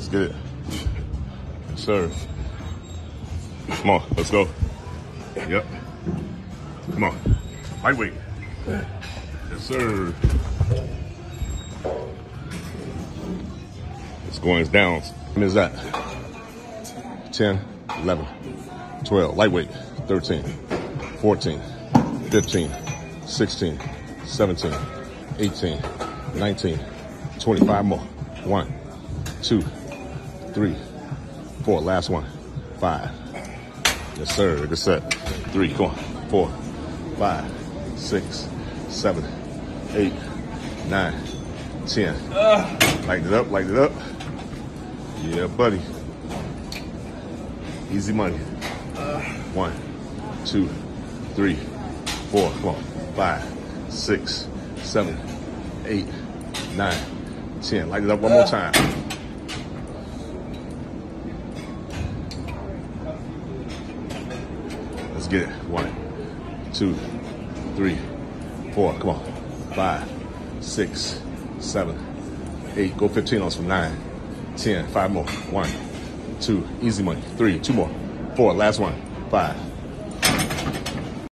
get it. Yes, sir. Come on, let's go. Yep. Come on. Lightweight. Yes, sir. It's going down. What is that? 10, 11, 12. Lightweight. 13, 14, 15, 16, 17, 18, 19, 25 more. 1, 2, 3, 4. Last one. 5. Yes, sir. Good set. 3. Come on. 4, 5, 6, 7, 8, 9, 10. Light it up. Light it up. Yeah, buddy. Easy money. 1, 2, 3, 4. Come on. 5, 6, 7, 8, 9, 10. Light it up one more time. Let's get it. 1, 2, 3, 4. Come on. 5, 6, 7, 8. Go 15 on us from 9, 10. 5 more. 1, 2. Easy money. 3. 2 more. 4. Last one. 5.